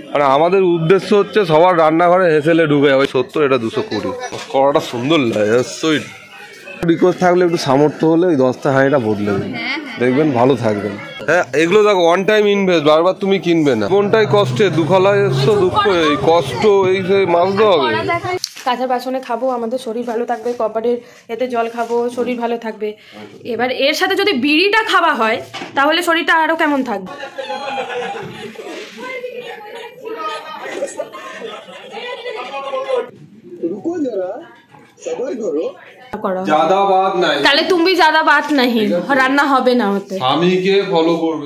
মানে আমাদের উদ্দেশ্য হচ্ছে সবার রান্নাঘরে হেসেলে ঢুকে যাবে। 70 এটা 220 কড়াটা সুন্দর লাগে। সুইট রিকোয়েস্ট থাকলে একটু সামর্থ্য হলে ওই 10টা হাঁড়িটা বদলে দেবেন, দেখবেন ভালো থাকবেন। হ্যাঁ এগুলো দেখো ওয়ান টাইম ইনভেস্ট, বারবার তুমি কিনবে না। কোনটাই কষ্টে দুখালায় এসছো, দুঃখ এই কষ্ট এই মাছতে হবে। কাঁচা বাসনে খাবো, আমাদের শরীর ভালো থাকবে, কপারের এতে জল খাবো, শরীর ভালো থাকবে। এবার এর সাথে যদি বিড়িটা খাওয়া হয় তাহলে শরীরটা আরো কেমন থাকবে। ज्यादा बात नहीं, তাহলে তুমি ज्यादा बात नहीं, রান্না হবে না হতে। স্বামীকে ফলো করবে।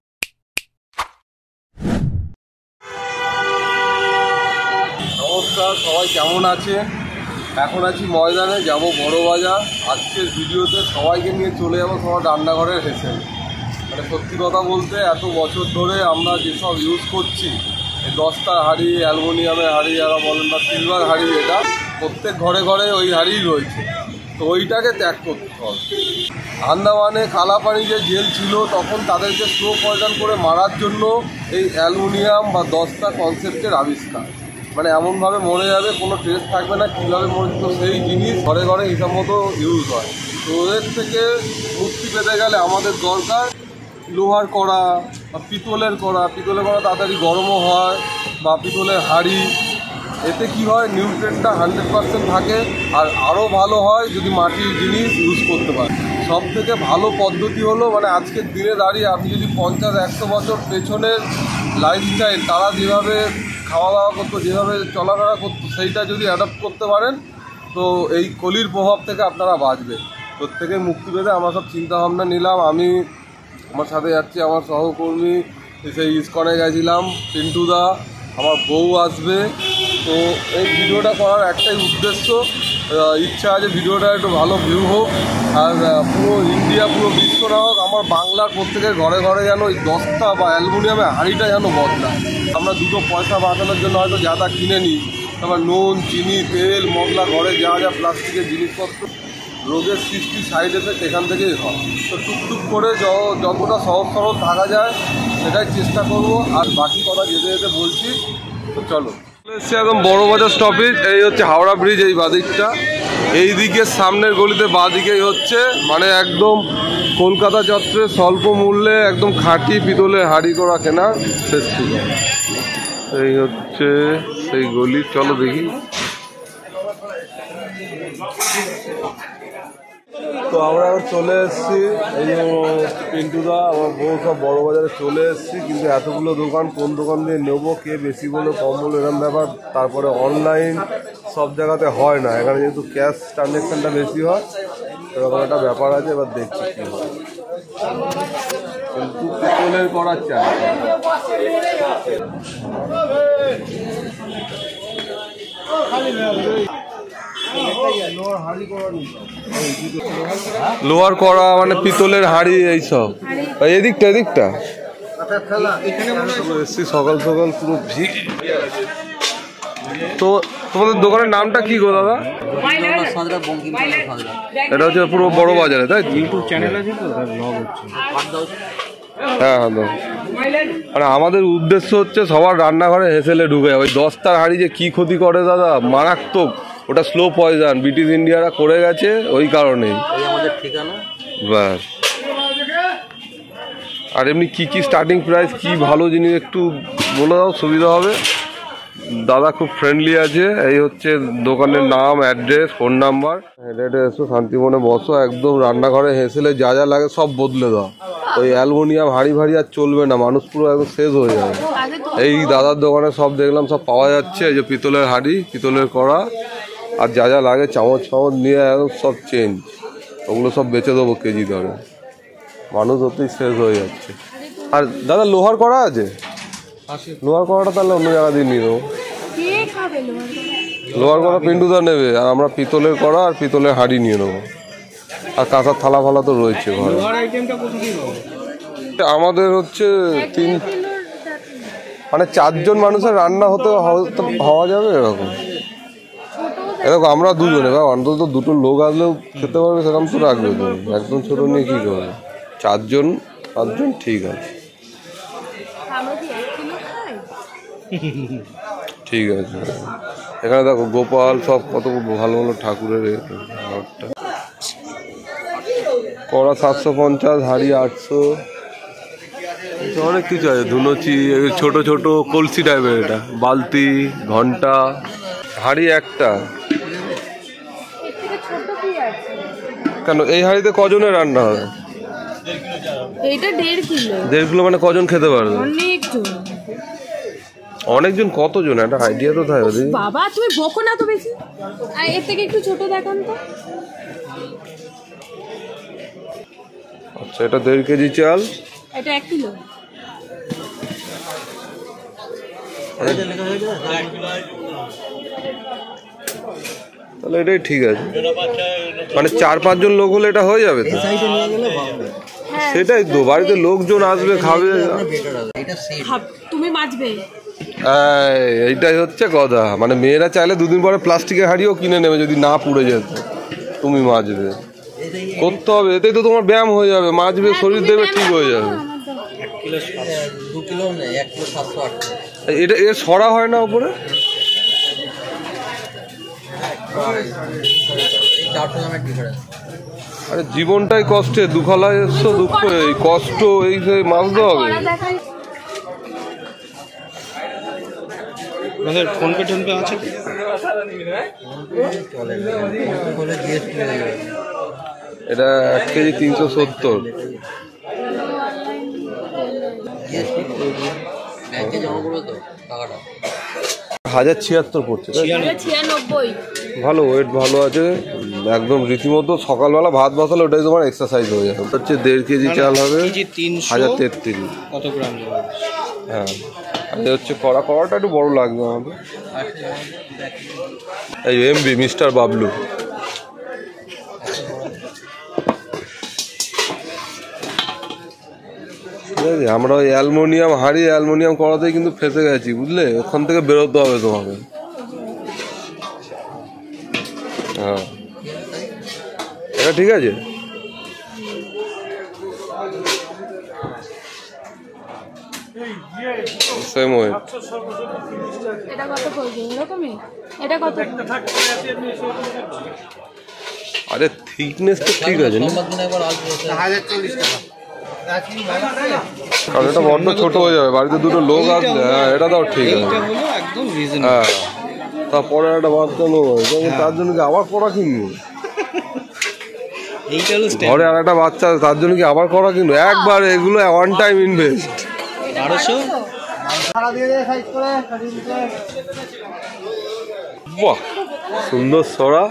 নমস্কার, সবাই কেমন আছে? এখন আছি ময়দানে, যাব বড় বাজার। আজকের ভিডিওতে সবাইকে নিয়ে চলে যাবো সবার রান্নাঘরের হেসেল। মানে সত্যি কথা বলতে এত বছর ধরে আমরা যেসব ইউজ করছি, এই 10টা হাঁড়ি, অ্যালুমিনিয়ামের হাঁড়ি যারা বলেন বা সিলভার হাঁড়ি, এটা প্রত্যেক ঘরে ঘরে ওই হাঁড়িই রয়েছে। তো ওইটাকে ত্যাগ করতে হবে। আন্দামানে কালাপানি যে জেল ছিল তখন তাদেরকে স্লো পয়জন করে মারার জন্য এই অ্যালুমিনিয়াম বা 10টা কনসেপ্টের আবিষ্কার। মানে এমনভাবে মরে যাবে, কোনো ট্রেস থাকবে না কীভাবে মরেছিল, সেই জিনিস ঘরে ঘরে হিসাব মতো ইউজ হয়। তো ওদের থেকে মুক্তি পেতে গেলে আমাদের দরকার লোহার কড়া বা পিতলের কড়া। পিতলের কড়া তাড়াতাড়ি গরমও হয়, বা পিতলের হাঁড়ি। এতে কি হয়, নিউট্রিয়েন্টটা 100% থাকে। আর আরও ভালো হয় যদি মাটির জিনিস ইউজ করতে পারে। সব থেকে ভালো পদ্ধতি হলো, মানে আজকের দিনে দাঁড়িয়ে আপনি যদি 50-100 বছর পেছনের লাইফস্টাইল, তারা যেভাবে খাওয়া দাওয়া করতো, যেভাবে চলাফেরা করতো, সেইটা যদি অ্যাডাপ্ট করতে পারেন তো এই কলির প্রভাব থেকে আপনারা বাঁচবে। প্রত্যেকে মুক্তি পেতে আমরা সব চিন্তাভাবনা নিলাম। আমি আমার সাথে যাচ্ছি আমার সহকর্মী, সেই ইস্কনে গেছিলাম, পিন্টুদা, আমার বউ আসবে। তো এই ভিডিওটা করার একটাই উদ্দেশ্য, ইচ্ছা আছে ভিডিওটা একটু ভালো ভিউ হোক, আর পুরো ইন্ডিয়া, পুরো বিশ্ব না হোক, আমার বাংলার প্রত্যেকের ঘরে ঘরে যেন ওই 10টা বা অ্যালুমিনিয়ামের হাঁড়িটা যেন বদলায়। আমরা দুটো পয়সা বাঁচানোর জন্য হয়তো যা কিনে নিই, তারপর নুন, চিনি, তেল, মশলা, ঘরে যা যা প্লাস্টিকের জিনিসপত্র, রোগের সৃষ্টি সাইড এফেক্ট এখান থেকেই হয়। তো টুকটুক করে যতটা সহজ সরল থাকা যায় সেটাই চেষ্টা করব। আর বাকি কথা যেতে যেতে বলছি। তো চলো, এসছি একদম বড় বাজার স্টপেজ। এই হচ্ছে হাওড়া ব্রিজ, এই বাদিকটা। এই দিকের সামনের গলিতে বাদিকেই হচ্ছে মানে একদম কলকাতা চত্বরে স্বল্প মূল্যে একদম খাঁটি পিতলের হাঁড়ি করা কেনা শেষ থেকে। এই হচ্ছে সেই গলি, চলো দেখি। তো আমরা এখন চলে এসেছি, এই যে পিন্টুদা, আমার বউ, সব বড় বাজারে চলে এসেছি। কিন্তু এতগুলো দোকান, কোন দোকান দিয়ে নেবো, কে বেশি বলো কম বলো, এরকম ব্যাপার। তারপরে অনলাইন সব জায়গাতে হয় না, এখানে যেহেতু ক্যাশ ট্রানজ্যাকশানটা বেশি হয়, এরকম একটা ব্যাপার আছে। এবার দেখছি কী হয়। কিন্তু পিতলের করার চাই। লোহার কড়া মানে পিতলের হাঁড়ি, এইসব এদিকটা এদিকটা এসছি সকাল সকাল, পুরো ভিড়। তো তোমাদের দোকানের নামটা কি গো দাদা? এটা হচ্ছে পুরো বড় বাজারে, তাই? ইউটিউব চ্যানেল আছে তো, ব্লগ হচ্ছে। হ্যাঁ হ্যাঁ, মানে আমাদের উদ্দেশ্য হচ্ছে সবার রান্নাঘরে হেসেলে ঢুকে যাবে। ওই 10টার হাঁড়ি যে কী ক্ষতি করে দাদা, মারাত্মক। ওটা স্লো পয়জন, ব্রিটিশ ইন্ডিয়ারা করে গেছে, ওই কারণেই আমাদের ঠিকানা। ব্যাস। আর এমনি কী কী স্টার্টিং প্রাইস, কী ভালো জিনিস একটু বলে দাও, সুবিধা হবে। দাদা খুব ফ্রেন্ডলি আছে। এই হচ্ছে দোকানের নাম, অ্যাড্রেস, ফোন নাম্বার। হেঁটে এসো, শান্তিমনে বসো। একদম রান্নাঘরে হেসেলে যা যা লাগে সব বদলে দাও। ওই অ্যালুমিনিয়াম হাঁড়ি ভাড়ি আর চলবে না, মানুষ পুরো একদম শেষ হয়ে যাবে। এই দাদার দোকানে সব দেখলাম, সব পাওয়া যাচ্ছে। এই যে পিতলের হাঁড়ি, পিতলের কড়া, আর যা যা লাগে চামচ ফামচ নিয়ে একদম সব চেঞ্জ। ওগুলো সব বেচে দেবো কেজি দরে, মানুষ অতি শেষ হয়ে যাচ্ছে। আর দাদা লোহার কড়া আছে? লোহার কড়াটা তাহলে অন্য জায়গা দিয়ে নিয়ে দেবো। লোহার কড়া পিন্টুদা নেবে, আর আমরা পিতলের কড়া আর পিতলের হাঁড়ি নিয়ে নেবো। আর কাঁচার থালা ফালা তো রয়েছে ঘরে। আমাদের হচ্ছে মানে 4 জন মানুষের রান্না হওয়া যাবে এরকম। এরকম আমরা দুজনে, বা অন্তত 2টো লোক আসলেও খেতে পারবে, সেরকম তো রাখবে তো। একদম ছোট নিয়ে কী করবে? 4 জন 5 জন ঠিক আছে। ঠিক আছে। এখানে দেখো গোপাল সব কত ভালো ভালো ঠাকুরের ঘরটা। কড়া 750, হাড়ি 800, অনেক কিছু আছে। ধুনুচি, ছোট ছোট কলসি টাইপের, এটা বালতি, ঘন্টা। হাড়ি একটা কেন? এই হাড়িতে কজনের রান্না হবে? এইটা 1.5 কিলো। 1.5 কিলো মানে কজন খেতে পারবে? অনেকজন। অনেকজন কতজন? একটা আইডিয়া তো থাকে। বাবা তুমি বকো না তো বেশি। আর এর থেকে একটু ছোট দেখান তো। আচ্ছা, এটা 1.5 কেজি চাল, এটা 1 কিলো। তাহলে এটাই ঠিক আছে। মানে 4-5 জন লোক হলে এটা হয়ে যাবে তো? সেটাই তো, বাড়িতে লোকজন আসবে, খাবে। তুমি মাজবে। এইটাই হচ্ছে কথা। মানে মেয়েরা চাইলে 2 দিন পরে প্লাস্টিকের হাঁড়িও কিনে নেবে যদি না পুড়ে যেত। তুমি মাজবে, করতে হবে, এতেই তো তোমার ব্যায়াম হয়ে যাবে। মাজবে, শরীর দেবে, ঠিক হয়ে যাবে। এটা এর সরা হয় না উপরে? আরে জীবনটাই কষ্টে, দুখালায় এসছো, দুঃখ এই কষ্ট, এই মানতে হবে। ফোনপে টোনপে আছে? এটা 1 কেজি 370। 1076 পড়ছে। 96। ভালো, ওয়েট ভালো আছে একদম রীতিমতো। সকালবেলা ভাত বসালে ওটাই তোমার এক্সারসাইজ হয়ে যাবে। হচ্ছে 1.5 কেজি চাল হবে 1033। কত গ্রাম? হ্যাঁ, আর হচ্ছে কড়াটা একটু বড় লাগবে আমাদের। এই এমবি মিস্টার বাবলু। ঠিক আছে, আমরা ওই অ্যালুমিনিয়াম হাঁড়ি, অ্যালুমিনিয়াম কড়াতেই কিন্তু ফেঁসে গেছি, বুঝলে? ওখান থেকে বেরোতে হবে তোমাকে। হ্যাঁ, এটা ঠিক আছে। Same weight. এটা কত পড়বে এরকমই? এটা কত? আরে থিকনেস তো ঠিক আছে না? 1040 টাকা। কারণ এটা বড্ড ছোট হয়ে যাবে, বাড়িতে 2টো লোক আসলে। হ্যাঁ, এটা তাও ঠিক আছে। হ্যাঁ, তারপরে একটা বাচ্চা লোক আছে, তার জন্য কি আবার কড়া কিনবো? ঘরে আর একটা বাচ্চা, তার জন্য কি আবার কড়া কিনবো? একবার এগুলো ওয়ান টাইম ইনভেস্ট। 1200। বাহ, সুন্দর সরা।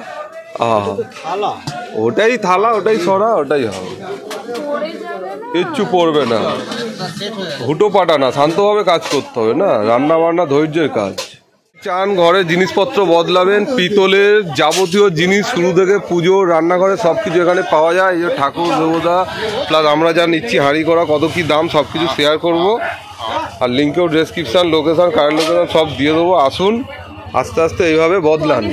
ওটাই থালা, ওটাই সরা, ওটাই হবে, কিচ্ছু পড়বে না। হুটো পাটা না, শান্তভাবে কাজ করতে হবে না। রান্না বান্না ধৈর্যের কাজ। চান ঘরের জিনিসপত্র বদলাবেন, পিতলের যাবতীয় জিনিস শুরু থেকে পুজো, রান্নাঘরে সব কিছু এখানে পাওয়া যায়। এই যে ঠাকুর দেবতা প্লাস আমরা যা নিচ্ছি হাঁড়ি করা, কত কি দাম সব কিছু শেয়ার করব। আর লিঙ্কেও ডেসক্রিপশান, লোকেশান, কারেন্ট লোকেশান সব দিয়ে দেবো। আসুন, আস্তে আস্তে এইভাবে বদলান।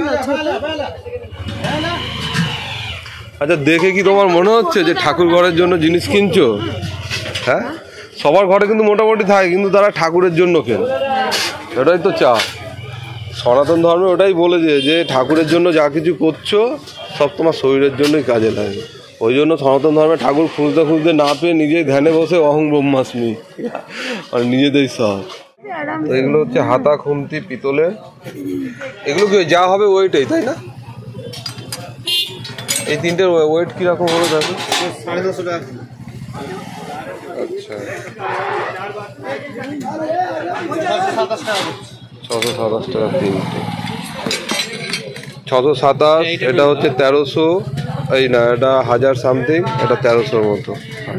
আচ্ছা, দেখে কি তোমার মনে হচ্ছে যে ঠাকুর ঘরের জন্য জিনিস কিনছো? হ্যাঁ, সবার ঘরে কিন্তু মোটামুটি থাকে, কিন্তু তারা ঠাকুরের জন্য কেন, এটাই তো চা। সনাতন ধর্মে ওটাই বলেছে যে ঠাকুরের জন্য যা কিছু করছো সব তোমার শরীরের জন্যই কাজে লাগে। ওই জন্য সনাতন ধর্মে ঠাকুর খুঁজতে খুঁজতে না পেয়ে নিজেই ধ্যানে বসে অহং ব্রহ্মাস্মি, আর নিজেদের সব। তো এগুলো হচ্ছে হাতা, খুন্তি পিতলের। এগুলো কি যা হবে ওয়েটেই, তাই না? এই 3টের ওয়েট কিরকম হলো দেখো? 950 টাকা। আচ্ছা, 627 টাকা 3টে। 627, এটা হচ্ছে 1300। এই না, এটা 1000 সামথিং, এটা 1300-র মতো।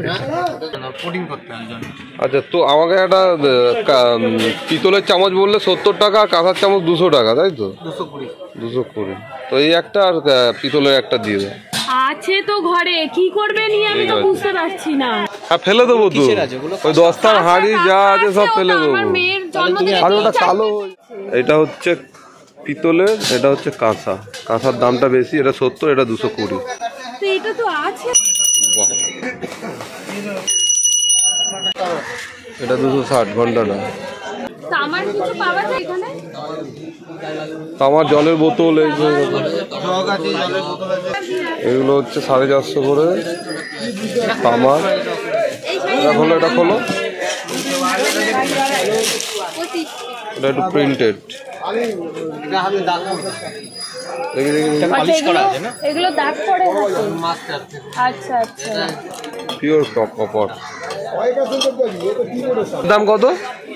আচ্ছা, তো আমাকে একটা পিতলের চামচ বললে 70 টাকা, আর কাঁসার চামচ 200 টাকা, তাই তো? 220। তো এই একটা আর পিতলের একটা দিয়ে দাও। আছে তো ঘরে, কি করবে নিয়ে আমি তো বুঝতে পারছি না। হ্যাঁ, ফেলে দেবো তো। ওই 10টার হাঁড়ি যা আছে সব ফেলে দেবো। আর ওটা কালো। এটা হচ্ছে পিতলের, এটা হচ্ছে কাঁসা। কাঁসার দামটা বেশি, এটা 70, এটা 220। এটা তো আছে। এটা 260 ঘন্টাটা। তামার কিছু পাওয়া যায় এখানে? তামার জলের বোতল এই যে জগ আছে, জলের বোতল আছে। এগুলো হচ্ছে 450 করে তামার। এটা খোলো, এটা খোলো, এটা একটু প্রিন্টেড। এটা হাতে দাগ দেখি দেখি পালিশ করা আছে না? এগুলো দাগ পড়ে হাতে? মাস্টার আচ্ছা আচ্ছা। Pure copper. দাম কত?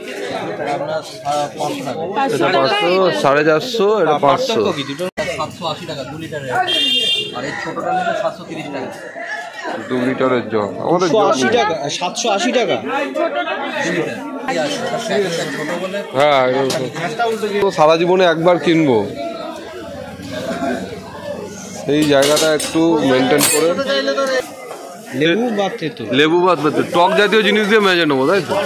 এটা 500, 450, এটা 500। 780 টাকা 2 লিটারের, আর এই ছোটটা নিলে 730 টাকা। 2 লিটারের জগ আমাদের 780 টাকা, 780 টাকা। ছোট বলে হ্যাঁ, তো সারা জীবনে একবার কিনবো। এই জায়গাটা একটু মেনটেন করে লেবু বা তেঁতুল। লেবু বাদ বাদ টক জাতীয় জিনিস দিয়ে মেজে নেবো, তাই তো?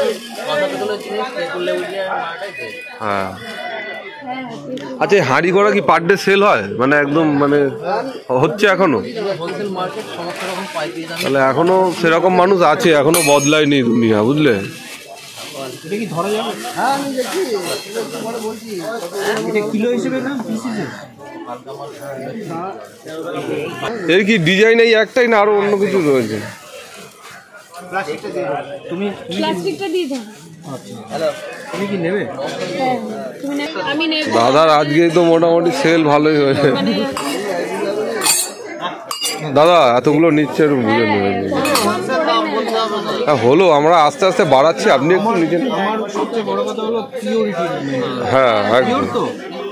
হ্যাঁ। আচ্ছা, এই হাঁড়ি করা কি পার ডে সেল হয়? মানে একদম মানে হচ্ছে এখনো? হোলসেল মার্কেট সমস্ত রকম পাইকারি দামে। তাহলে এখনো সেরকম মানুষ আছে, এখনো বদলায়নি দুনিয়া, বুঝলে? এটা কি ধরা যাবে? হ্যাঁ আমি দেখি, বলছি এটা কিলো হিসেবে না পিস হিসেবে? এর কি ডিজাইন এই একটাই না আরো অন্য কিছু রয়েছে? প্লাস্টিকটা দিয়ে দাও। তুমি প্লাস্টিকটা দিয়ে দাও। হ্যালো, তুমি কি নেবে? হ্যাঁ, তুমি আমি নেব। দাদার আজকেই তো মোটামুটি সেল ভালোই হয়েছে। মানে দাদা এতগুলো নিচ্ছে, একটু বুঝে নেবেন। হ্যাঁ হলো, আমরা আস্তে আস্তে বাড়াচ্ছি, আপনি একটু নিচে। আমার সবচেয়ে বড় কথা হলো পিওরিটি। হ্যাঁ একদম, তো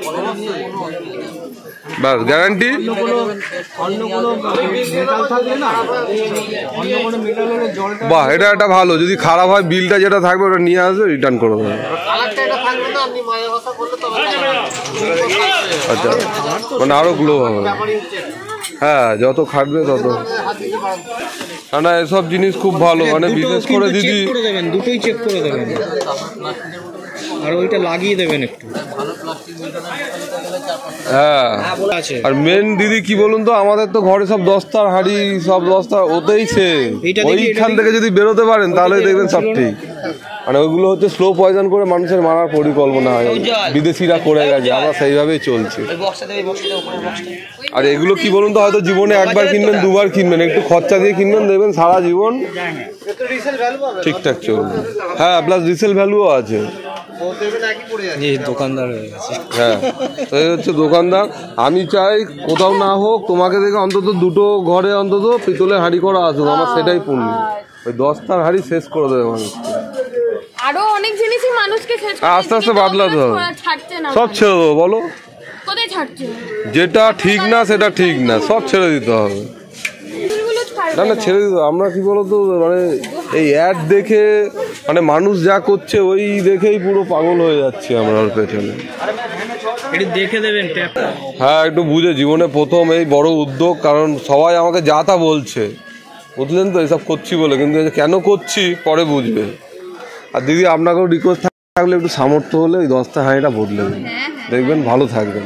ব্যাস গ্যারান্টি। অন্যগুলো মেটাল থাকলে না, অন্য কোনো মেটাল হলে জলটা বাহ, এটা একটা ভালো। যদি খারাপ হয় বিলটা যেটা থাকবে ওটা নিয়ে আসবে, রিটার্ন করে দেবে। কালারটা এটা থাকবে না, আপনি মায়ের কথা বললে তবে আচ্ছা, মানে আরো গ্লো হবে। হ্যাঁ, যত খাটবে তত। না না, এসব জিনিস খুব ভালো, মানে বিশেষ করে দিদি। চেক করে দেবেন, দুটোই চেক করে দেবেন, আর ওইটা লাগিয়ে দেবেন একটু। ভালো প্লাস্টিক মিটার গেলে 4-5 হ্যাঁ, আছে। আর মেন দিদি কি বলুন তো, আমাদের তো ঘরে সব দস্তার হাঁড়ি, সব দস্তার ওতেই সে এইটা দেখি, ওইখান থেকে যদি বেরোতে পারেন তাহলে দেখবেন সব ঠিক। মানে ওইগুলো হচ্ছে স্লো পয়জন করে মানুষের মারার পরিকল্পনা হয়, বিদেশিরা করে গেছে, আমরা সেইভাবেই চলছি। ওই বক্সটা দেবে, বক্সটা উপরে বক্সটা। আর এগুলো কি বলুন তো, হয়তো জীবনে একবার কিনবেন, দুবার কিনবেন, একটু খরচা দিয়ে কিনবেন, দেখবেন সারা জীবন ঠিকঠাক চলবে। হ্যাঁ, প্লাস রিসেল ভ্যালুও আছে। এই দোকানদার হয়ে গেছে। হ্যাঁ, তো এই হচ্ছে দোকানদার। আমি চাই কোথাও না হোক, তোমাকে দেখে অন্তত দুটো ঘরে অন্তত পিতলের হাঁড়ি করা আসুক, আমার সেটাই পূর্ণ। ওই দস্তার হাঁড়ি শেষ করে দেবে মানুষ। আরো অনেক জিনিসই মানুষকে আস্তে আস্তে বাদলাতে হবে। ছাড়ছে না, সব ছেড়ে দেবো, বলো কোথায় ছাড়ছে? যেটা ঠিক না সেটা ঠিক না, সব ছেড়ে দিতে হবে। এগুলো ছাড়বে না না, ছেড়ে দিতে। আমরা কি বলতো, মানে এই অ্যাড দেখে, মানে মানুষ যা করছে ওই দেখেই পুরো পাগল হয়ে যাচ্ছি আমরা ওর পেছনে। এটা দেখে দেবেন ট্যাপ। হ্যাঁ, একটু বুঝে, জীবনে প্রথম এই বড় উদ্যোগ, কারণ সবাই আমাকে যা তা বলছে, বুঝলেন তো, এসব করছি বলে, কিন্তু কেন করছি পরে বুঝবে। আর দিদি আপনাকেও রিকোয়েস্ট থাকলে একটু সামর্থ্য হলে ওই 10টা হাঁড়িটা বদলে দেবেন, দেখবেন ভালো থাকবেন।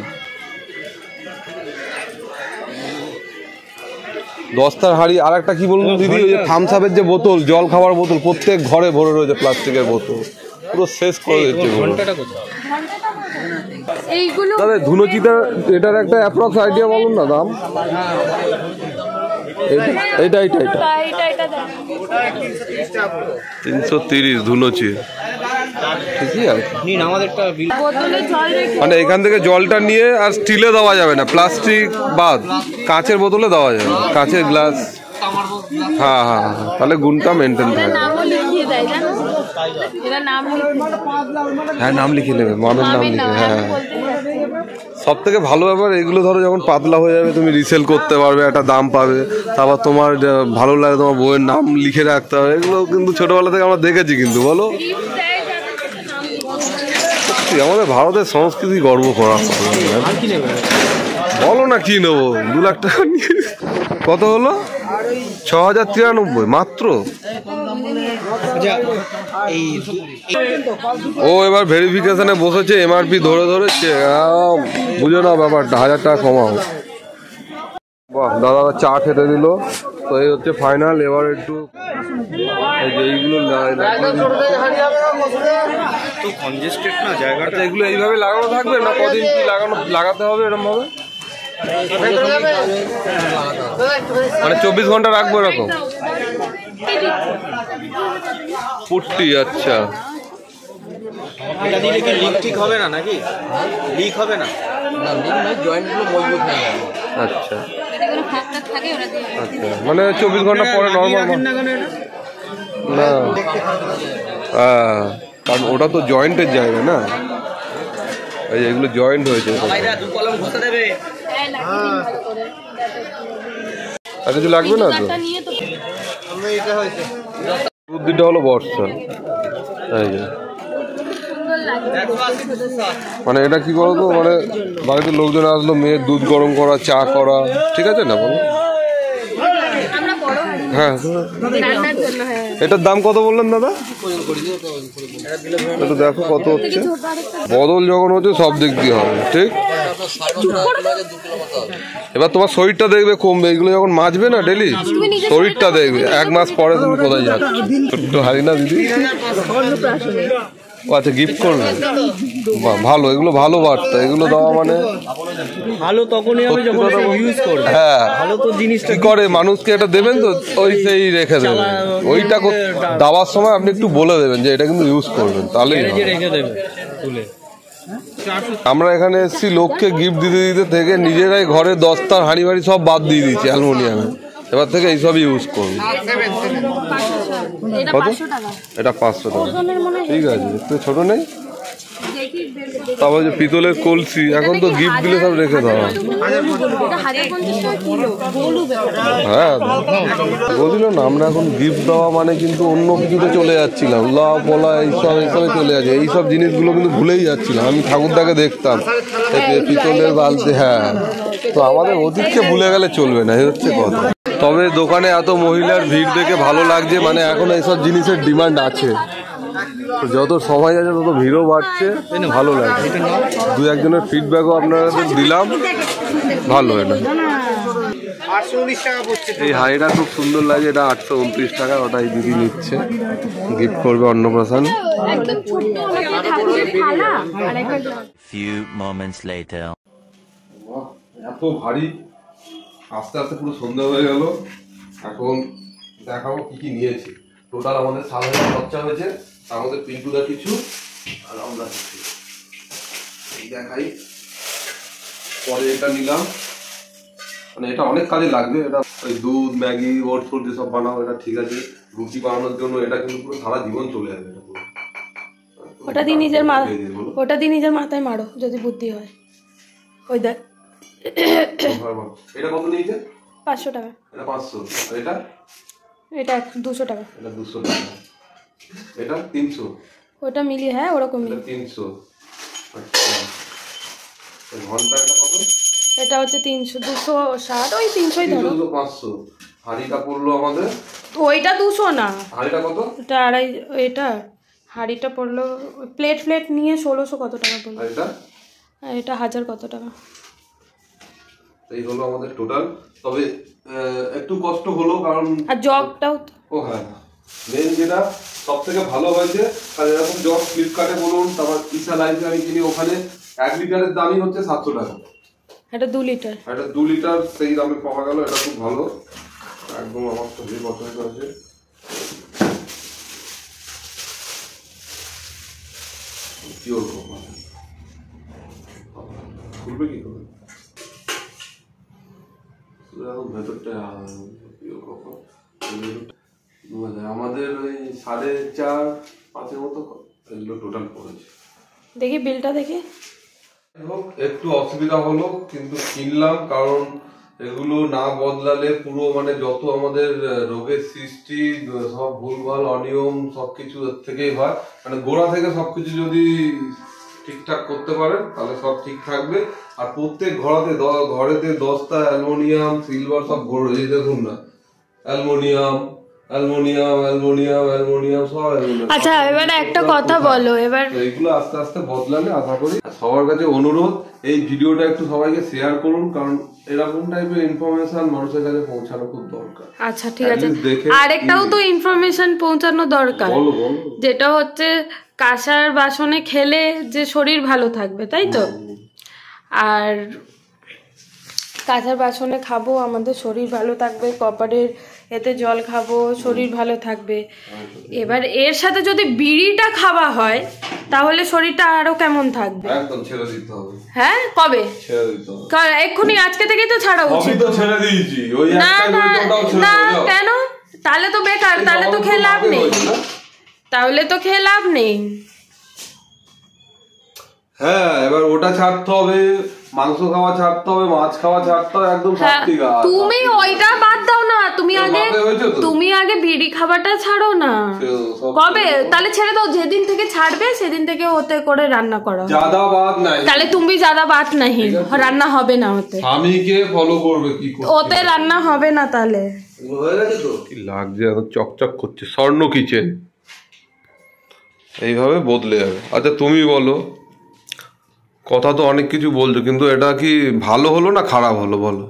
10টার হাঁড়ি। আর একটা কি বলুন দিদি, ওই যে থামস আপের যে বোতল, জল খাওয়ার বোতল, প্রত্যেক ঘরে ভরে রয়েছে প্লাস্টিকের বোতল, পুরো শেষ করে দিচ্ছে। ঘন্টাটা কোথায়? এইগুলো দাদা ধুনোচিটা, এটার একটা অ্যাপ্রক্স আইডিয়া বলুন না দাম। এটা 330 ধুনোচি, ঠিকই আছে। নিন আমাদেরটা বিল। বোতলে জল রেখে মানে এখান থেকে জলটা নিয়ে আর স্টিলে দেওয়া যাবে না, প্লাস্টিক বাদ, কাঁচের বোতলে দেওয়া যাবে, কাঁচের গ্লাস। হ্যাঁ হ্যাঁ হ্যাঁ, তাহলে গুণটা মেনটেন এরা থাকবে। নামও লিখিয়ে দেয়, জানো? এরা নাম লিখিয়ে হ্যাঁ, নাম লিখে নেবে, মামের নাম নামের লিখে। নাম হ্যাঁ, বলতে হবে। সব থেকে ভালো ব্যাপার এগুলো, ধরো যখন পাতলা হয়ে যাবে তুমি রিসেল করতে পারবে, একটা দাম পাবে। তারপর তোমার ভালো লাগে, তোমার বইয়ের নাম লিখে রাখতে হবে। এগুলো কিন্তু ছোটবেলা থেকে আমরা দেখেছি, কিন্তু বলো, Gift দেয় যাতে নাম লিখে। আমাদের ভারতের সংস্কৃতি গর্ব করা। আর কি নেবে? বলো না কি নেবো, 2 লাখ টাকা নিয়ে। কত হলো? 6093 মাত্র। আচ্ছা, এই ও এবার ভেরিফিকেশনে বসেছে, এমআরপি ধরে ধরে বুঝে নাও ব্যাপারটা, 1000 টাকা কমাও। বাহ, দাদা চা খেতে দিল। তো এই হচ্ছে ফাইনাল। এবার একটু এইগুলো তো কনজেস্টেড না জায়গাটা। এগুলো এইভাবে লাগানো থাকবে না কদিন কি লাগাতে হবে এরকম ভাবে? মানে 24 ঘন্টা রাখবো এরকম পুট্টি? আচ্ছা, এটা দিলে কি লিক ঠিক হবে না নাকি? লিক হবে না? জয়েন্টগুলো মজবুত হয়ে যাবে। আচ্ছা আচ্ছা, মানে 24 ঘন্টা পরে নর্মাল না? কারণ ওটা তো জয়েন্টের জায়গা না, এই এগুলো জয়েন্ট হয়েছে। আর কিছু লাগবে না তো? বুদ্ধিটা হলো বর্ষা। এই যে মানে এটা কি করো তো, মানে বাড়িতে লোকজন আসলো, মেয়ের দুধ গরম করা, চা করা, ঠিক আছে না বলো? হ্যাঁ, এটার দাম কত বললেন দাদা? এটা দেখো কত হচ্ছে। বদল যখন হচ্ছে সব দিক দিয়ে হবে, ঠিক? এবার তোমার শরীরটা দেখবে কমবে, এগুলো যখন মাজবে না ডেলি, শরীরটা দেখবে 1 মাস পরে তুমি কোথায় যাচ্ছ। ছোট্ট হারি না দিদি? আচ্ছা, গিফট করবে, ভালো, এগুলো ভালো বার্তা, এগুলো দেওয়া মানে ভালো তখনই হবে যখন ইউজ করবে। হ্যাঁ, ভালো তো জিনিসটা কি করে মানুষকে এটা দেবেন তো ওই সেই রেখে দেবেন, ওইটা দেওয়ার সময় আপনি একটু বলে দেবেন যে এটা কিন্তু ইউজ করবেন, তাহলেই রেখে দেবে তুলে। আমরা এখানে এসেছি লোককে গিফট দিতে দিতে থেকে নিজেরাই ঘরে দস্তার হাঁড়ি বাড়ি সব বাদ দিয়ে দিচ্ছি অ্যালুমিনিয়ামে। এবার থেকে এইসবই ইউজ করুন। কত? এটা 500 টাকা। ঠিক আছে, একটু ছোট নেই? তারপর যে পিতলের কলসি, এখন তো গিফট দিলে সব রেখে দেওয়া। হ্যাঁ, বলছিল না, আমরা এখন গিফট দেওয়া মানে কিন্তু অন্য কিছুতে চলে যাচ্ছিলাম, লাভ বলা এইসবে চলে যাচ্ছে। এইসব জিনিসগুলো কিন্তু ভুলেই যাচ্ছিলাম। আমি ঠাকুরদাকে দেখতাম পিতলের বালতি, হ্যাঁ, তো আমাদের অতীতকে ভুলে গেলে চলবে না, এই হচ্ছে কথা। তবে দোকানে এত মহিলার ভিড় দেখে ভালো লাগছে, মানে এখন এইসব জিনিসের ডিমান্ড আছে। যত সময় আছে তত ভিড়ও বাড়ছে, ভালো লাগছে। 2-1জনের ফিডব্যাকও আপনাদের দিলাম, ভালো। এটা 819 টাকা পড়ছে। এই হাঁড়িটা খুব সুন্দর লাগে, এটা 829 টাকা, ওটাই দিদি নিচ্ছে, গিফট করবে অন্নপ্রাশন। এত ভারী, আস্তে আস্তে পুরো সন্ধ্যা হয়ে গেল। এখন দেখাবো কি কি নিয়েছি। টোটাল আমাদের 7,000 খরচা হয়েছে, আমাদের পিন্টুদা কিছু আর আমরা কিছু। দেখাই, পরে এটা নিলাম, মানে এটা অনেক কাজে লাগবে। এটা ওই দুধ, ম্যাগি, ওটস ফোট যেসব বানাও, এটা ঠিক আছে। রুটি বানানোর জন্য এটা কিন্তু পুরো সারা জীবন চলে যাবে। ওটা দিয়ে নিজের মাথায় মারো যদি বুদ্ধি হয়। ওই দেখ, এটা কত নিয়েছে? 500 টাকা। এটা 500। আর এটা? এটা 200 টাকা। এটা 200 টাকা। এটা 300। ওটা মিলিয়ে, হ্যাঁ ওরকমই। এটা 300। আচ্ছা, ঘন্টা এটা কত? এটা হচ্ছে 300, 260, ওই 300ই ধরো। 500। হাঁড়িটা পড়লো আমাদের, ওইটা 200 না। হাঁড়িটা কত? এটা আড়াই। এটা হাঁড়িটা পড়লো, প্লেট নিয়ে 1600 কত টাকা পড়লো। হাঁড়িটা? এটা 1000 কত টাকা। এই হলো আমাদের টোটাল। তবে একটু কষ্ট হলো, কারণ আর জগটাও তো। ও হ্যাঁ, মেন যেটা সব থেকে ভালো হয়েছে, আর এরকম জগ ফ্লিপকার্টে বলুন, তারপর ইসা লাইফে আমি কিনি, ওখানে 1 লিটারের দামই হচ্ছে 700 টাকা। এটা 2 লিটার। এটা 2 লিটার সেই দামে পাওয়া গেল, এটা খুব ভালো, একদম আমার খুবই পছন্দ হয়েছে। পিওর কপার, খুলবে কি করে? ভেতরটা পিওর কপার। আমাদের ওই 4.5-5 মতো এগুলো টোটাল পড়েছে। দেখি বিলটা দেখি। একটু অসুবিধা হলো, কিন্তু কিনলাম, কারণ এগুলো না বদলালে পুরো মানে যত আমাদের রোগের সৃষ্টি, সব ভুলভাল অনিয়ম সবকিছু এর থেকেই হয়। মানে গোড়া থেকে সবকিছু যদি ঠিকঠাক করতে পারেন তাহলে সব ঠিক থাকবে। আর প্রত্যেক ঘরেতে দস্তা, অ্যালুমিনিয়াম, সিলভার সব এই দেখুন না, অ্যালুমিনিয়াম, অ্যালুমিনিয়াম সব অ্যালুমিনিয়াম। আচ্ছা এবারে একটা কথা বলো, এবার এইগুলো আস্তে আস্তে বদলালে আশা করি। সবার কাছে অনুরোধ, এই ভিডিওটা একটু সবাইকে শেয়ার করুন, কারণ এরকম টাইপের ইনফরমেশন মানুষের কাছে পৌঁছানো খুব দরকার। আচ্ছা ঠিক আছে, At least দেখে আরেকটাও তো ইনফরমেশন পৌঁছানো দরকার, বলো বলো। যেটা হচ্ছে কাঁসার বাসনে খেলে যে শরীর ভালো থাকবে, তাই তো? আর কাঁসার বাসনে খাবো, আমাদের শরীর ভালো থাকবে, কপারের এতে জল খাবো, শরীর ভালো থাকবে। এবার এর সাথে যদি বিড়িটা খাওয়া হয় তাহলে শরীরটা আরো কেমন থাকবে? একদম ছেড়ে দিতে হবে। হ্যাঁ কবে? ছেড়ে দিতে হবে এক্ষুনি, আজকে থেকেই তো ছাড়া আমি উচিত। তো ছেড়ে দিয়েছি, ওই না একটা না ওটাও ছেড়ে না, দাও। কেন? তাহলে তো বেকার, তাহলে তো খেয়ে লাভ নেই, তাহলে তো খেয়ে লাভ নেই। হ্যাঁ, এবার ওটা ছাড়তে হবে, মাংস খাওয়া ছাড়তে হবে, মাছ খাওয়া ছাড়তে হবে, একদম হ্যাঁ, সাত্বিক আহার। তুমি ওইটা বাদ দাও না, তুমি তোমার আগে মাথায় হয়েছে তো? তুমি আগে বিড়ি খাবারটা ছাড়ো না। সব কবে? তাহলে ছেড়ে দাও, যেদিন থেকে ছাড়বে সেদিন থেকে ওতে করে রান্না করো। জাদা বাদ নাই, তাহলে তুমি জাদা বাত নাহি, রান্না হবে না ওতে, স্বামীকে ফলো করবে কি করবে। ওতে রান্না হবে না। তাহলে হয়ে গেছে তো? কি লাগছে, এত চকচক করছে, স্বর্ণ কিচেন এইভাবে বদলে যাবে। আচ্ছা তুমি বলো, কথা তো অনেক কিছু বলছো, কিন্তু এটা কি ভালো হলো না খারাপ হলো বলো?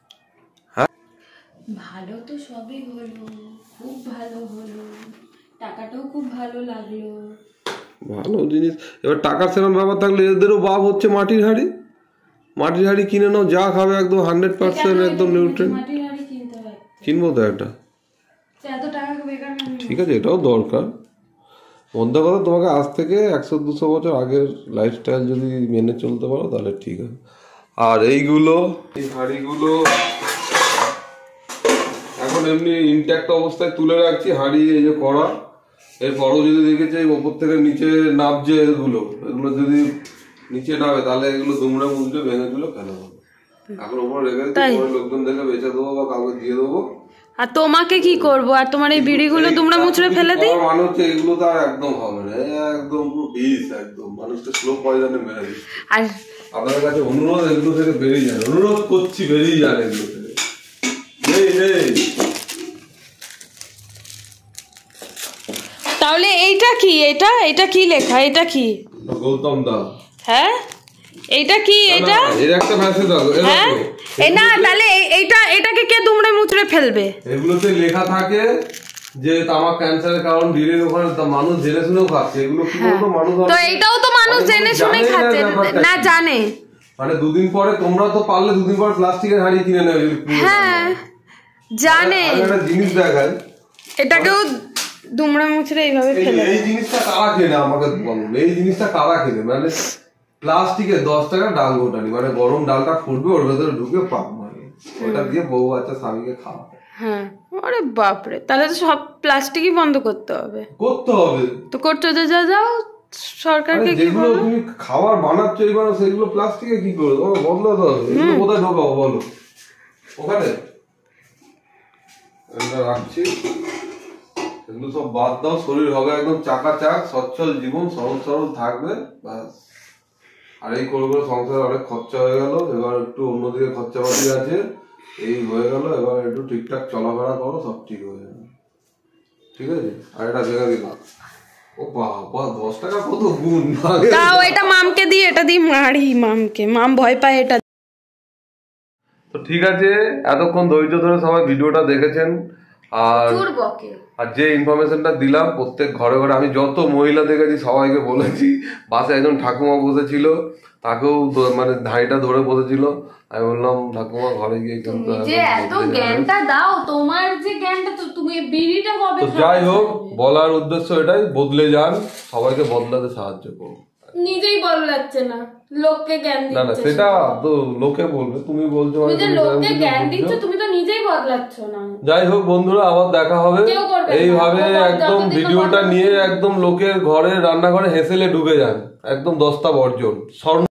ভালো তো সবই হলো, খুব ভালো হলো, টাকাটাও খুব ভালো লাগলো। ভালো জিনিস। এবার টাকার সেরকম ব্যাপার থাকলে এদেরও বাপ হচ্ছে মাটির হাঁড়ি। মাটির হাঁড়ি কিনে নাও, যা খাবে একদম 100% একদম নিউট্রিয়েন্ট। মাটির হাঁড়ি কিনতে হয়, কিনবো তো একটা, এত টাকা বেকার না। ঠিক আছে, এটাও দরকার। মধ্যে কথা, তোমাকে আজ থেকে 100-200 বছর আগের লাইফস্টাইল যদি মেনে চলতে পারো তাহলে ঠিক আছে। আর এইগুলো, এই হাঁড়িগুলো এখন এমনি ইনট্যাক্ট অবস্থায় তুলে রাখছি। হাঁড়ি এই যে করা, এরপরও যদি দেখেছি ওপর থেকে নিচে নামছে, এগুলো যদি নিচে নামে তাহলে এগুলো দুমড়ে মুচড়ে ভেঙে দিল ফেলে দেবো। এখন ওপর রেখে লোকজন দেখে বেঁচে দেবো বা কাউকে দিয়ে দেবো। আর তোমাকে কি করবো? আর তোমার এই বিড়িগুলো তোমরা মুচড়ে ফেলে দিই। মানে হচ্ছে এগুলো তো আর একদম হবে না, একদম বিষ, একদম মানুষকে স্লো পয়জনে মেরে দিচ্ছে। আর আপনাদের কাছে অনুরোধ, এগুলো থেকে বেরিয়ে যান, অনুরোধ করছি বেরিয়ে যান এগুলো থেকে। তাহলে এইটা কি? এটা কি লেখা? এটা কি? গৌতম দা। হ্যাঁ এইটা কি? এটা এর একটা মেসেজ দাও। হ্যাঁ এই না, তাহলে এটাকে কে দুমড়ে মুচড়ে ফেলবে? এগুলোতে লেখা থাকে যে তামাক ক্যান্সারের কারণ, ডিরের ওখানে মানুষ জেনে শুনেও খাচ্ছে। এগুলো কি বলতো, মানুষ তো এইটাও তো মানুষ জেনে শুনে খাচ্ছে না, জানে। মানে দুদিন পরে তোমরা তো পারলে দুদিন পরে প্লাস্টিকের হাঁড়ি কিনে নেবে। হ্যাঁ জানে। একটা জিনিস দেখায়, এটাকেও দুমড়ে মুচড়ে এইভাবে ফেলে। এই জিনিসটা কারা কেনে আমাকে বলুন, এই জিনিসটা কারা কেনে? মানে প্লাস্টিকের 10 টাকা ডাল গোটানি, মানে গরম ডালটা ফুটবে, ওর ভেতরে ঢুকে পাক মারবে, ওটা দিয়ে বউ বাচ্চা স্বামীকে খাওয়া। হ্যাঁ, আরে বাপরে, তাহলে তো সব প্লাস্টিকই বন্ধ করতে হবে। তো করতে যাও সরকারকে কি যেগুলো তুমি খাবার বানাচ্ছ এইবার সেগুলো প্লাস্টিকে কি করে বদলাতে হবে? এগুলো কোথায় ঢোকাবো বলো? ওখানে রাখছি, এগুলো সব বাদ দাও। শরীর হবে একদম চাকাচাক, সচ্ছল জীবন, সরল সরল থাকবে ব্যাস। আর এই করে করে সংসারে অনেক খরচা হয়ে গেল, এবার একটু অন্যদিকে খরচাপাতি আছে, এই হয়ে গেল। এবার একটু ঠিকঠাক চলাফেরা করো, সব ঠিক হয়ে যাবে, ঠিক আছে? আর এটা ভেঙে দিলাম। ও বাবা, 10 টাকা কত গুণ। তাও এটা মামকে দিয়ে, এটা দিয়ে মারি মামকে, মাম ভয় পায় এটা। তো ঠিক আছে, এতক্ষণ ধৈর্য ধরে সবাই ভিডিওটা দেখেছেন। আর যে ইনফরমেশনটা দিলাম, প্রত্যেক ঘরে ঘরে আমি যত মহিলা দেখেছি সবাইকে বলেছি। বাসে একজন ঠাকুমা বসেছিল, তাকেও মানে ধাইটা ধরে বসেছিল। আমি বললাম ঠাকুমা ঘরে গিয়ে কিন্তু এত জ্ঞানটা দাও, তোমার যে জ্ঞানটা, তো তুমি বিড়িটা কবে? যাই হোক, বলার উদ্দেশ্য এটাই, বদলে যান, সবাইকে বদলাতে সাহায্য করুন। নিজেই বদলাচ্ছে না, লোককে জ্ঞান না না, সেটা তো লোকে বলবে, তুমি বলছো মানে তুমি লোককে জ্ঞান দিচ্ছ, তুমি তো নিজেই বদলাচ্ছ না। যাই হোক বন্ধুরা, আবার দেখা হবে এইভাবে। একদম ভিডিওটা নিয়ে একদম লোকের ঘরে রান্নাঘরে হেসেলে ডুবে যান, একদম 10টা বর্জন।